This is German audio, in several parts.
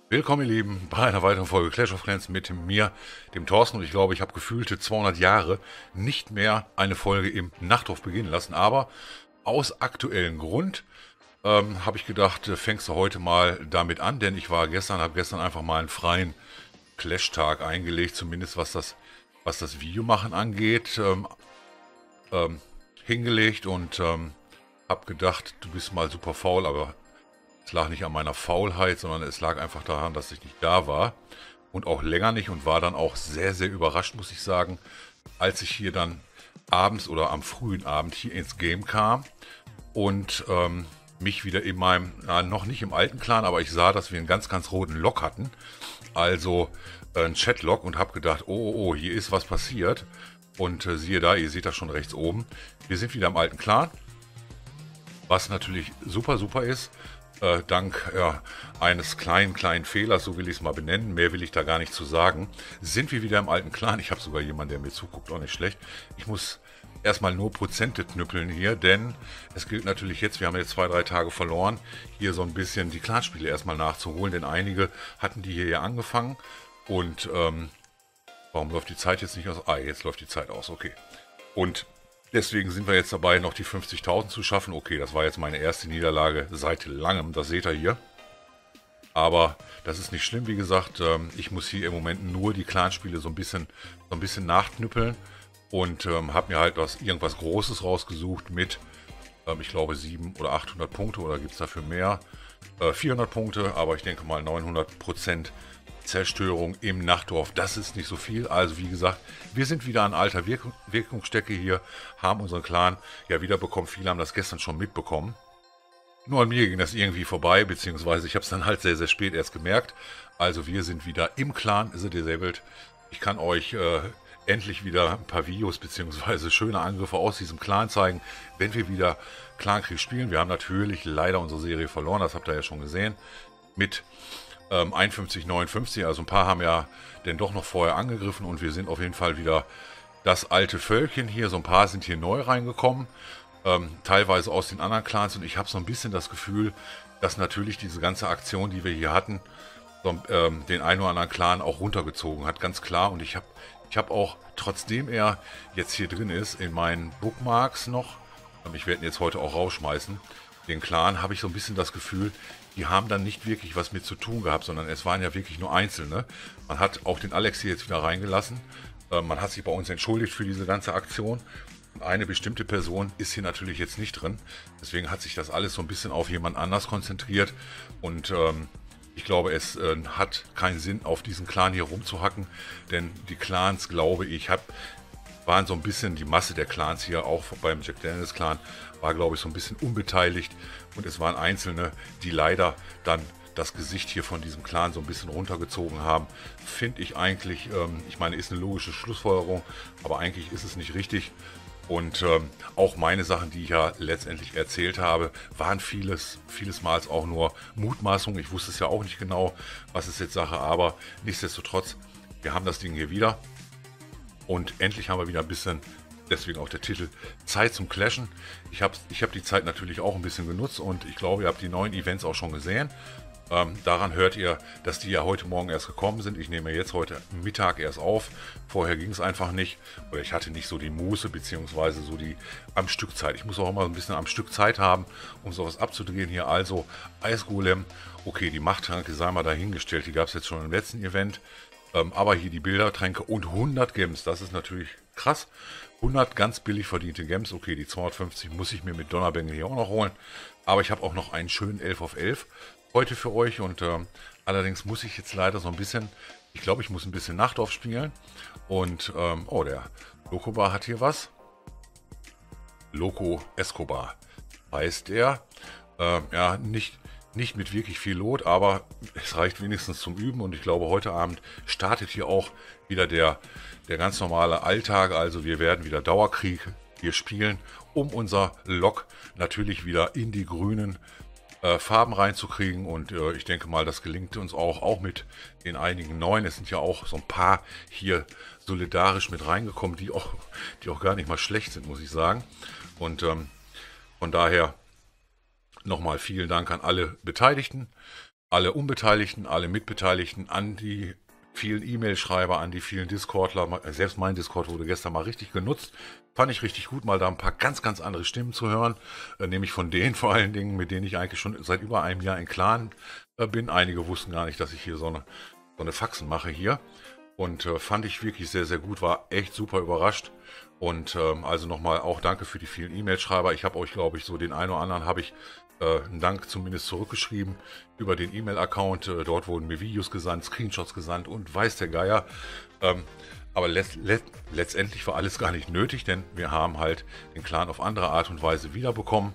Willkommen, ihr Lieben, bei einer weiteren Folge Clash of Clans mit mir, dem Thorsten. Und ich glaube, ich habe gefühlte 200 Jahre nicht mehr eine Folge im Nachthof beginnen lassen. Aber aus aktuellem Grund habe ich gedacht, fängst du heute mal damit an. Denn ich habe gestern einfach mal einen freien Clash-Tag eingelegt, zumindest was das Videomachen angeht, hingelegt und habe gedacht, du bist mal super faul, aber es lag nicht an meiner Faulheit, sondern es lag einfach daran, dass ich nicht da war und auch länger nicht und war dann auch sehr, sehr überrascht, muss ich sagen, als ich hier dann abends oder am frühen Abend hier ins Game kam und mich wieder in meinem, noch nicht im alten Clan, aber ich sah, dass wir einen ganz, ganz roten Log hatten, also ein Chatlog, und habe gedacht, oh, hier ist was passiert. Und siehe da, ihr seht das schon rechts oben, wir sind wieder im alten Clan, was natürlich super, super ist. Dank eines kleinen Fehlers, so will ich es mal benennen, mehr will ich da gar nicht zu sagen, sind wir wieder im alten Clan. Ich habe sogar jemanden, der mir zuguckt, auch nicht schlecht. Ich muss erstmal nur Prozente knüppeln hier, denn es gilt natürlich jetzt, wir haben jetzt 2, 3 Tage verloren, hier so ein bisschen die Clanspiele erstmal nachzuholen, denn einige hatten die hier ja angefangen und warum läuft die Zeit jetzt nicht aus? Ah, jetzt läuft die Zeit aus, okay. Und deswegen sind wir jetzt dabei, noch die 50.000 zu schaffen. Okay, das war jetzt meine erste Niederlage seit langem, das seht ihr hier. Aber das ist nicht schlimm, wie gesagt. Ich muss hier im Moment nur die Clanspiele so ein bisschen nachknüppeln. Und habe mir halt irgendwas Großes rausgesucht mit, ich glaube, 700 oder 800 Punkte, oder gibt es dafür mehr? 400 Punkte, aber ich denke mal 900% Zerstörung im Nachtdorf. Das ist nicht so viel. Also wie gesagt, wir sind wieder an alter Wirkungsstätte hier, haben unseren Clan ja wiederbekommen. Viele haben das gestern schon mitbekommen. Nur an mir ging das irgendwie vorbei, beziehungsweise ich habe es dann halt sehr, sehr spät erst gemerkt. Also wir sind wieder im Clan The Disabled. Ich kann euch endlich wieder ein paar Videos beziehungsweise schöne Angriffe aus diesem Clan zeigen, wenn wir wieder Clankrieg spielen. Wir haben natürlich leider unsere Serie verloren, das habt ihr ja schon gesehen, mit 51, 59, also ein paar haben ja denn doch noch vorher angegriffen und wir sind auf jeden Fall wieder das alte Völkchen hier. So ein paar sind hier neu reingekommen, teilweise aus den anderen Clans, und ich habe so ein bisschen das Gefühl, dass natürlich diese ganze Aktion, die wir hier hatten, so, den einen oder anderen Clan auch runtergezogen hat, ganz klar. Und ich hab auch, trotzdem er jetzt hier drin ist, in meinen Bookmarks noch, ich werde ihn jetzt heute auch rausschmeißen, den Clan, habe ich so ein bisschen das Gefühl, die haben dann nicht wirklich was mit zu tun gehabt, sondern es waren ja wirklich nur Einzelne. Man hat auch den Alex hier jetzt wieder reingelassen. Man hat sich bei uns entschuldigt für diese ganze Aktion. Und eine bestimmte Person ist hier natürlich jetzt nicht drin. Deswegen hat sich das alles so ein bisschen auf jemand anders konzentriert. Und ich glaube, es hat keinen Sinn, auf diesen Clan hier rumzuhacken. Denn die Clans, glaube ich, waren so ein bisschen, die Masse der Clans hier, auch beim Jack Daniels Clan, war, glaube ich, so ein bisschen unbeteiligt. Und es waren Einzelne, die leider dann das Gesicht hier von diesem Clan so ein bisschen runtergezogen haben. Finde ich eigentlich, ich meine, ist eine logische Schlussfolgerung, aber eigentlich ist es nicht richtig. Und auch meine Sachen, die ich ja letztendlich erzählt habe, waren vielesmals auch nur Mutmaßungen. Ich wusste es ja auch nicht genau, was ist jetzt Sache, aber nichtsdestotrotz, wir haben das Ding hier wieder. Und endlich haben wir wieder ein bisschen, deswegen auch der Titel, Zeit zum Clashen. Ich hab die Zeit natürlich auch ein bisschen genutzt und ich glaube, ihr habt die neuen Events auch schon gesehen. Daran hört ihr, dass die ja heute Morgen erst gekommen sind. Ich nehme jetzt heute Mittag erst auf. Vorher ging es einfach nicht. Oder ich hatte nicht so die Muße, beziehungsweise so die am Stück Zeit. Ich muss auch immer ein bisschen am Stück Zeit haben, um sowas abzudrehen hier. Also Eisgolem. Okay, die Machttränke sei mal dahingestellt. Die gab es jetzt schon im letzten Event. Aber hier die Bildertränke und 100 Gems. Das ist natürlich krass. 100 ganz billig verdiente Gems. Okay, die 250 muss ich mir mit Donnerbengel hier auch noch holen. Aber ich habe auch noch einen schönen 11 auf 11 heute für euch. Und allerdings muss ich jetzt leider so ein bisschen, ich glaube, ich muss ein bisschen Nachtdorf spielen. Und, oh, der Lokobar hat hier was. Loco Escobar heißt er. Ja, nicht mit wirklich viel Lot, aber es reicht wenigstens zum Üben. Und ich glaube, heute Abend startet hier auch wieder der ganz normale Alltag. Also wir werden wieder Dauerkrieg hier spielen, um unser Lok natürlich wieder in die grünen Farben reinzukriegen. Und ich denke mal, das gelingt uns auch mit den einigen neuen. Es sind ja auch so ein paar hier solidarisch mit reingekommen, die auch gar nicht mal schlecht sind, muss ich sagen. Und von daher nochmal vielen Dank an alle Beteiligten. alle Unbeteiligten, alle Mitbeteiligten, an die vielen E-Mail-Schreiber, an die vielen Discordler. Selbst mein Discord wurde gestern mal richtig genutzt. Fand ich richtig gut, mal da ein paar ganz, ganz andere Stimmen zu hören. Nämlich von denen vor allen Dingen, mit denen ich eigentlich schon seit über einem Jahr in Clan bin. Einige wussten gar nicht, dass ich hier so eine Faxen mache hier. Und fand ich wirklich sehr, sehr gut, war echt super überrascht. Und also nochmal auch danke für die vielen E-Mail-Schreiber. Ich habe euch, glaube ich, so den einen oder anderen habe ich einen Dank zumindest zurückgeschrieben über den E-Mail-Account. Dort wurden mir Videos gesandt, Screenshots gesandt und weiß der Geier. Aber letztendlich war alles gar nicht nötig, denn wir haben halt den Clan auf andere Art und Weise wiederbekommen.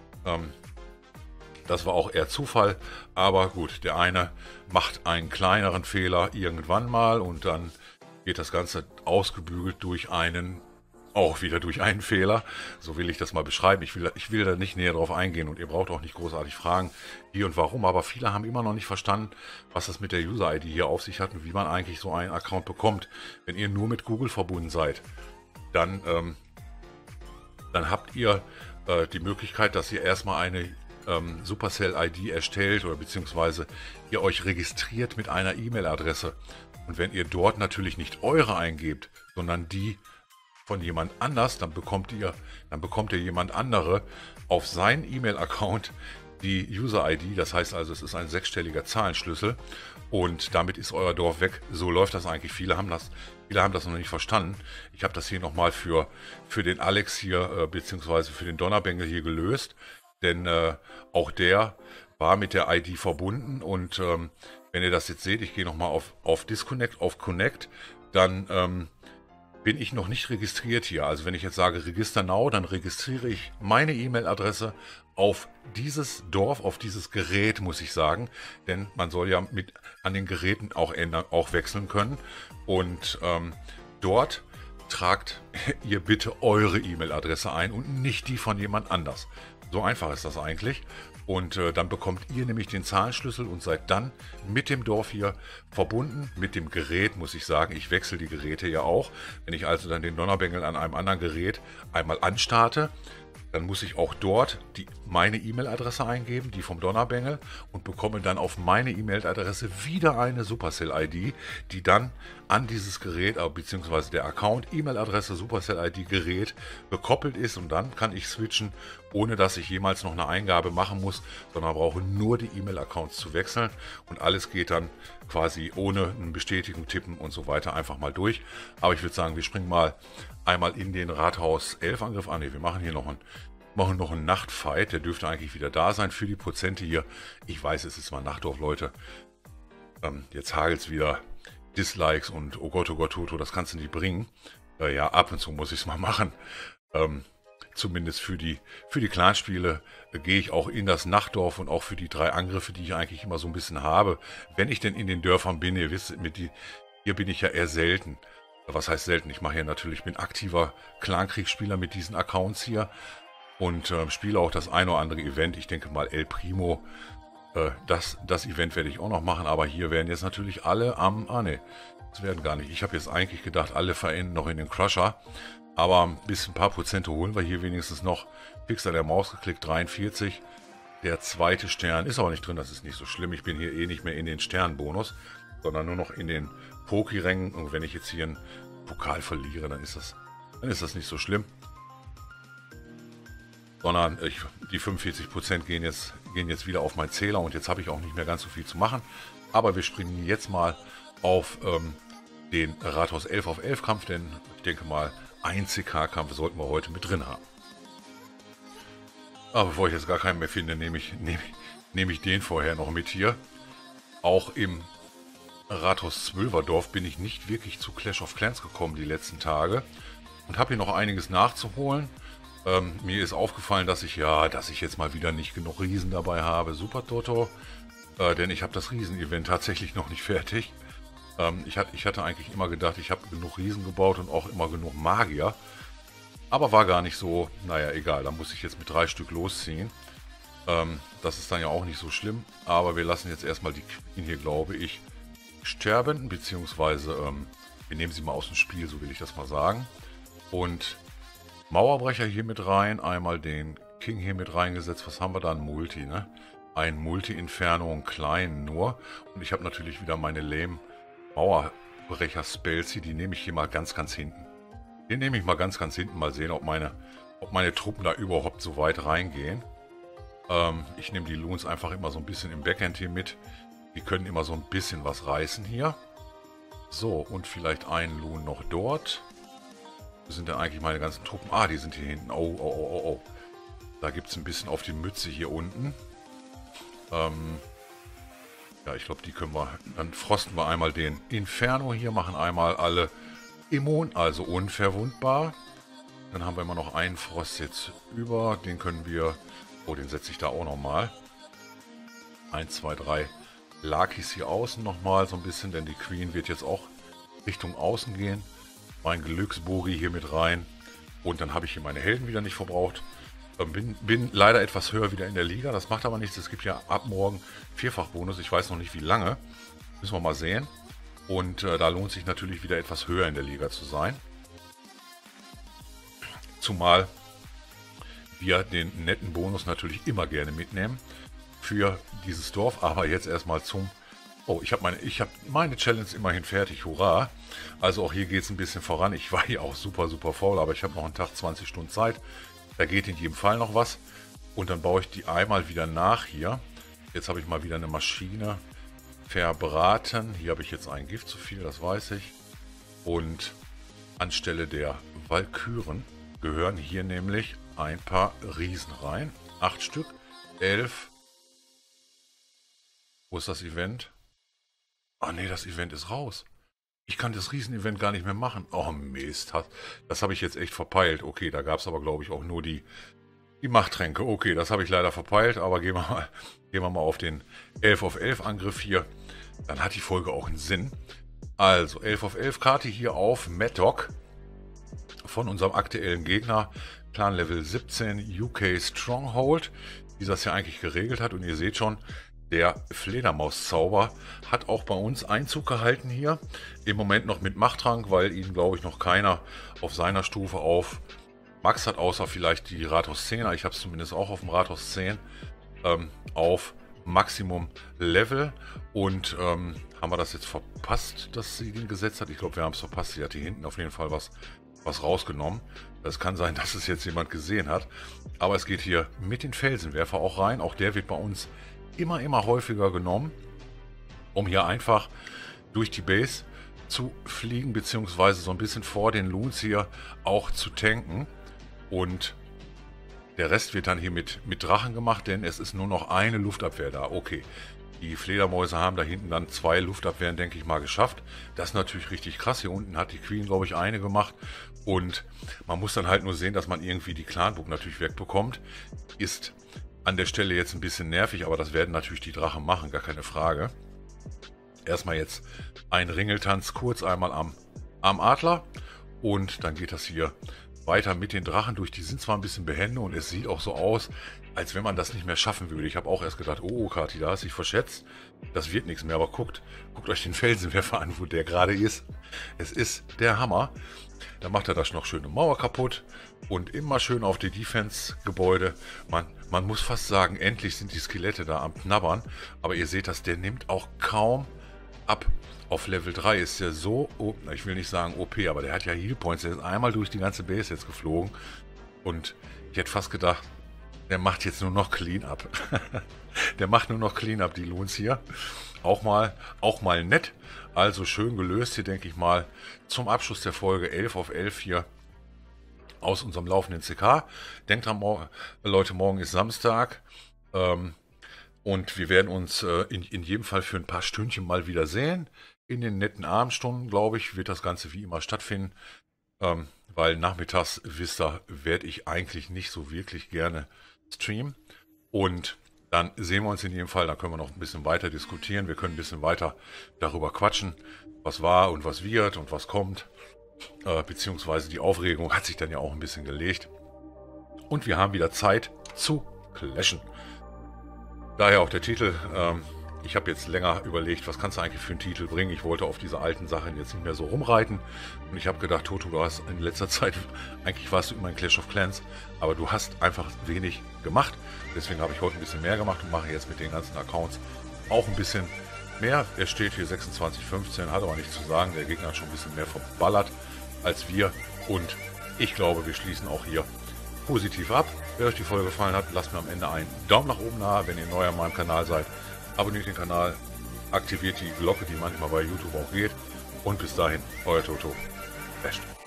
Das war auch eher Zufall, aber gut, der eine macht einen kleineren Fehler irgendwann mal und dann wird das Ganze ausgebügelt durch auch wieder durch einen Fehler. So will ich das mal beschreiben. Ich will da nicht näher drauf eingehen und ihr braucht auch nicht großartig fragen, wie und warum, aber viele haben immer noch nicht verstanden, was das mit der User-ID hier auf sich hat und wie man eigentlich so einen Account bekommt. Wenn ihr nur mit Google verbunden seid, dann habt ihr die Möglichkeit, dass ihr erstmal eine Supercell-ID erstellt oder beziehungsweise ihr euch registriert mit einer E-Mail-Adresse. Und wenn ihr dort natürlich nicht eure eingebt, sondern die von jemand anders, dann bekommt ihr jemand andere auf seinen E-Mail-Account die User-ID. Das heißt also, es ist ein 6-stelliger Zahlenschlüssel und damit ist euer Dorf weg. So läuft das eigentlich. Viele haben das noch nicht verstanden. Ich habe das hier nochmal für den Alex hier, beziehungsweise für den Donnerbengel hier gelöst. Denn auch der war mit der ID verbunden und wenn ihr das jetzt seht, ich gehe nochmal auf Disconnect, auf Connect, dann bin ich noch nicht registriert hier. Also wenn ich jetzt sage Register Now, dann registriere ich meine E-Mail-Adresse auf dieses Dorf, auf dieses Gerät, muss ich sagen. Denn man soll ja an den Geräten auch wechseln können. Und dort tragt ihr bitte eure E-Mail-Adresse ein und nicht die von jemand anders. So einfach ist das eigentlich. Und dann bekommt ihr nämlich den Zahlenschlüssel und seid dann mit dem Dorf hier verbunden. Mit dem Gerät, muss ich sagen, ich wechsle die Geräte ja auch. Wenn ich also dann den Donnerbengel an einem anderen Gerät einmal anstarte, dann muss ich auch dort meine E-Mail-Adresse eingeben, die vom Donnerbengel, und bekomme dann auf meine E-Mail-Adresse wieder eine Supercell-ID, die dann an dieses Gerät, beziehungsweise der Account, E-Mail-Adresse, Supercell-ID-Gerät gekoppelt ist und dann kann ich switchen, ohne dass ich jemals noch eine Eingabe machen muss, sondern brauche nur die E-Mail-Accounts zu wechseln und alles geht dann quasi ohne eine Bestätigung tippen und so weiter einfach mal durch. Aber ich würde sagen, wir springen mal einmal in den Rathaus 11 Angriff an. Wir machen hier noch einen Nachtfight. Der dürfte eigentlich wieder da sein für die Prozente hier. Ich weiß, es ist mal Nachtdorf, Leute. Jetzt hagelt es wieder Dislikes und oh Gott, Toto, das kannst du nicht bringen. Ja, ab und zu muss ich es mal machen. Zumindest für die Clanspiele gehe ich auch in das Nachtdorf und auch für die 3 Angriffe, die ich eigentlich immer so ein bisschen habe. Wenn ich denn in den Dörfern bin, ihr wisst, hier bin ich ja eher selten. Was heißt selten? Ich mache hier natürlich, bin aktiver Clankriegsspieler mit diesen Accounts hier und spiele auch das ein oder andere Event. Ich denke mal El Primo, das Event werde ich auch noch machen, aber hier werden jetzt natürlich alle das werden gar nicht. Ich habe jetzt eigentlich gedacht, alle verenden noch in den Crusher, aber bis ein paar Prozente holen wir hier wenigstens noch. Fix an der Maus geklickt, 43. Der 2. Stern ist aber nicht drin, das ist nicht so schlimm. Ich bin hier eh nicht mehr in den Sternbonus, sondern nur noch in den Poki-Rängen. Und wenn ich jetzt hier einen Pokal verliere, dann ist das nicht so schlimm. Sondern die 45% gehen jetzt wieder auf meinen Zähler und jetzt habe ich auch nicht mehr ganz so viel zu machen. Aber wir springen jetzt mal auf den Rathaus 11 auf 11 Kampf, denn ich denke mal, ein CK-Kampf sollten wir heute mit drin haben. Aber bevor ich jetzt gar keinen mehr finde, nehme ich den vorher noch mit hier. Auch im Rathaus Zwölferdorf bin ich nicht wirklich zu Clash of Clans gekommen die letzten Tage und habe hier noch einiges nachzuholen. Mir ist aufgefallen, dass ich jetzt mal wieder nicht genug Riesen dabei habe. Super Toto, denn ich habe das Riesen-Event tatsächlich noch nicht fertig. Ich hatte eigentlich immer gedacht, ich habe genug Riesen gebaut und auch immer genug Magier. Aber war gar nicht so, naja, egal, da muss ich jetzt mit 3 Stück losziehen. Das ist dann ja auch nicht so schlimm, aber wir lassen jetzt erstmal die Queen hier, glaube ich, sterben, beziehungsweise wir nehmen sie mal aus dem Spiel, so will ich das mal sagen. Und Mauerbrecher hier mit rein, einmal den King hier mit reingesetzt. Was haben wir da? Ein Multi, ne? ein Multi-Inferno, einen kleinen nur. Und ich habe natürlich wieder meine Lame Mauerbrecher Spells hier. Die nehme ich hier mal ganz, ganz hinten. Den nehme ich mal ganz, ganz hinten. Mal sehen, ob meine Truppen da überhaupt so weit reingehen. Ich nehme die Loons einfach immer so ein bisschen im Backend hier mit. Die können immer so ein bisschen was reißen hier. So, und vielleicht einen Loon noch dort. Wo sind denn eigentlich meine ganzen Truppen? Ah, die sind hier hinten. Oh, oh, oh, oh, oh. Da gibt es ein bisschen auf die Mütze hier unten. Ja, ich glaube, die können wir... Dann frosten wir einmal den Inferno hier, machen einmal alle immun, also unverwundbar. Dann haben wir immer noch einen Frost jetzt über. Den können wir... Oh, den setze ich da auch nochmal. 1, 2, 3 Lakis hier außen nochmal so ein bisschen, denn die Queen wird jetzt auch Richtung außen gehen. Mein Glücksbogi hier mit rein. Und dann habe ich hier meine Helden wieder nicht verbraucht. Bin leider etwas höher wieder in der Liga. Das macht aber nichts. Es gibt ja ab morgen Vierfachbonus. Ich weiß noch nicht wie lange. Müssen wir mal sehen. Und da lohnt sich natürlich wieder etwas höher in der Liga zu sein. Zumal wir den netten Bonus natürlich immer gerne mitnehmen für dieses Dorf. Aber jetzt erstmal zum... Oh, ich habe meine Challenge immerhin fertig. Hurra! Also auch hier geht es ein bisschen voran. Ich war hier auch super, super faul, aber ich habe noch einen Tag 20 Stunden Zeit. Da geht in jedem Fall noch was. Und dann baue ich die einmal wieder nach hier. Jetzt habe ich mal wieder eine Maschine verbraten. Hier habe ich jetzt ein Gift zu viel, das weiß ich. Und anstelle der Walküren gehören hier nämlich ein paar Riesen rein. 8 Stück, 11. Wo ist das Event? Ah ne, das Event ist raus. Ich kann das Riesen-Event gar nicht mehr machen. Oh Mist, das habe ich jetzt echt verpeilt. Okay, da gab es aber glaube ich auch nur die Machttränke. Okay, das habe ich leider verpeilt, aber gehen wir mal auf den 11 auf 11 Angriff hier. Dann hat die Folge auch einen Sinn. Also 11 auf 11 Karte hier auf Maddock von unserem aktuellen Gegner. Clan Level 17 UK Stronghold, wie das ja eigentlich geregelt hat. Und ihr seht schon, der Fledermauszauber hat auch bei uns Einzug gehalten hier. Im Moment noch mit Machttrank, weil ihn, glaube ich, noch keiner auf seiner Stufe auf Max hat, außer vielleicht die Rathaus 10er. Ich habe es zumindest auch auf dem Rathaus 10 auf Maximum Level. Und haben wir das jetzt verpasst, dass sie den gesetzt hat? Ich glaube, wir haben es verpasst. Sie hat hier hinten auf jeden Fall was rausgenommen. Es kann sein, dass es jetzt jemand gesehen hat. Aber es geht hier mit den Felsenwerfer auch rein. Auch der wird bei uns immer häufiger genommen, um hier einfach durch die Base zu fliegen, beziehungsweise so ein bisschen vor den Loons hier auch zu tanken. Und der Rest wird dann hier mit Drachen gemacht, denn es ist nur noch eine Luftabwehr da. Okay, die Fledermäuse haben da hinten dann 2 Luftabwehren, denke ich mal, geschafft. Das ist natürlich richtig krass. Hier unten hat die Queen, glaube ich, eine gemacht. Und man muss dann halt nur sehen, dass man irgendwie die Clanburg natürlich wegbekommt. Ist an der Stelle jetzt ein bisschen nervig, aber das werden natürlich die Drachen machen, gar keine Frage. Erstmal jetzt ein Ringeltanz kurz einmal am Adler und dann geht das hier weiter mit den Drachen durch. Die sind zwar ein bisschen behende und es sieht auch so aus, als wenn man das nicht mehr schaffen würde. Ich habe auch erst gedacht, oh Kati, da hast du dich verschätzt. Das wird nichts mehr, aber guckt euch den Felsenwerfer an, wo der gerade ist. Es ist der Hammer. Da macht er das noch schöne Mauer kaputt und immer schön auf die Defense-Gebäude. Man muss fast sagen, endlich sind die Skelette da am Knabbern. Aber ihr seht das, der nimmt auch kaum ab. Auf Level 3 ist der so, ich will nicht sagen OP, aber der hat ja Heal Points. Der ist einmal durch die ganze Base jetzt geflogen. Und ich hätte fast gedacht, der macht jetzt nur noch Clean-Up. Der macht nur noch Clean-Up, die Loons hier. Auch mal nett. Also schön gelöst hier, denke ich mal, zum Abschluss der Folge 11 auf 11 hier aus unserem laufenden CK. Denkt dran, Leute, morgen ist Samstag. Und wir werden uns in jedem Fall für ein paar Stündchen mal wieder sehen. In den netten Abendstunden, glaube ich, wird das Ganze wie immer stattfinden. Weil nachmittags, wisst ihr, werde ich eigentlich nicht so wirklich gerne streamen. Und dann sehen wir uns in jedem Fall, da können wir noch ein bisschen weiter diskutieren. Wir können ein bisschen weiter darüber quatschen, was war und was wird und was kommt. Beziehungsweise die Aufregung hat sich dann ja auch ein bisschen gelegt. Und wir haben wieder Zeit zu clashen. Daher auch der Titel, ich habe jetzt länger überlegt, was kannst du eigentlich für einen Titel bringen. Ich wollte auf diese alten Sachen jetzt nicht mehr so rumreiten. Und ich habe gedacht, Toto, du hast in letzter Zeit, eigentlich warst du immer in Clash of Clans, aber du hast einfach wenig gemacht. Deswegen habe ich heute ein bisschen mehr gemacht und mache jetzt mit den ganzen Accounts auch ein bisschen mehr. Er steht hier 26:15, hat aber nichts zu sagen. Der Gegner hat schon ein bisschen mehr verballert als wir. Und ich glaube, wir schließen auch hier positiv ab. Wenn euch die Folge gefallen hat, lasst mir am Ende einen Daumen nach oben nahe. Wenn ihr neu an meinem Kanal seid, abonniert den Kanal, aktiviert die Glocke, die manchmal bei YouTube auch geht. Und bis dahin, euer Toto. Best.